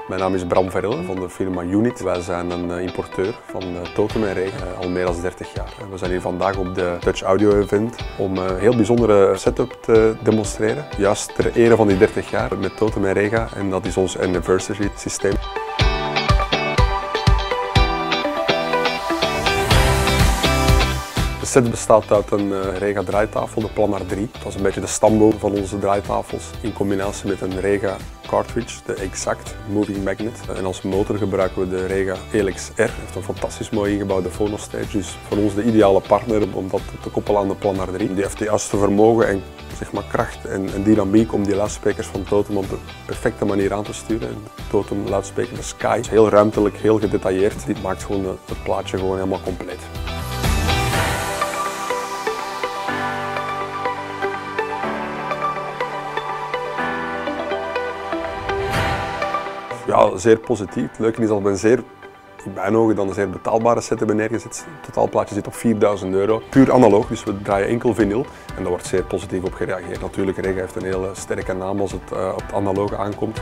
Mijn naam is Bram Verhille van de firma Unit. Wij zijn een importeur van Totem en Rega al meer dan 30 jaar. We zijn hier vandaag op de Dutch Audio Event om een heel bijzondere setup te demonstreren. Juist ter ere van die 30 jaar met Totem en Rega en dat is ons anniversary systeem. De set bestaat uit een Rega draaitafel, de Planar 3. Dat is een beetje de stamboom van onze draaitafels. In combinatie met een Rega cartridge, de Exact Moving Magnet. En als motor gebruiken we de Rega Helix R. Het heeft een fantastisch mooi ingebouwde phonostage. Dus voor ons de ideale partner om dat te koppelen aan de Planar 3. Die heeft het juiste vermogen en zeg maar, kracht en dynamiek om die luidsprekers van Totem op de perfecte manier aan te sturen. De Totem luidspreker, de Sky, is heel ruimtelijk, heel gedetailleerd. Dit maakt gewoon het plaatje gewoon helemaal compleet. Ja, zeer positief. Het leuke is dat we in mijn ogen dan een zeer betaalbare set hebben neergezet. Het totaalplaatje zit op €4.000. Puur analoog, dus we draaien enkel vinyl. En daar wordt zeer positief op gereageerd. Natuurlijk, Rega heeft een hele sterke naam als het op het analoge aankomt.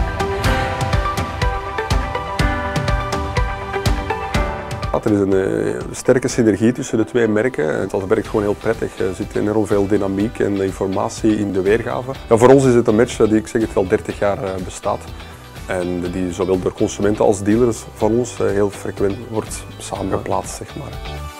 Er is een sterke synergie tussen de twee merken. Dat werkt gewoon heel prettig. Er zit enorm veel dynamiek en informatie in de weergave. Ja, voor ons is het een match die, ik zeg het, al 30 jaar bestaat. En die zowel door consumenten als dealers van ons heel frequent wordt samengeplaatst, zeg maar.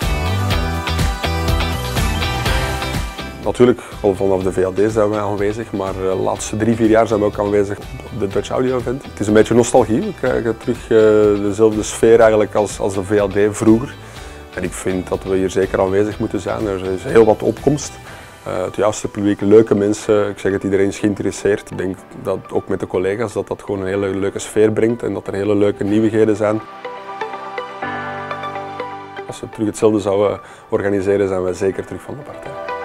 Natuurlijk, al vanaf de VAD zijn wij aanwezig, maar de laatste 3-4 jaar zijn we ook aanwezig op de Dutch Audio Event. Het is een beetje nostalgie, we krijgen terug dezelfde sfeer eigenlijk als de VAD vroeger. En ik vind dat we hier zeker aanwezig moeten zijn, er is heel wat opkomst. Het juiste publiek, leuke mensen, ik zeg het, iedereen is geïnteresseerd. Ik denk dat ook met de collega's dat gewoon een hele leuke sfeer brengt en dat er hele leuke nieuwigheden zijn. Als we terug hetzelfde zouden organiseren, zijn wij zeker terug van de partij.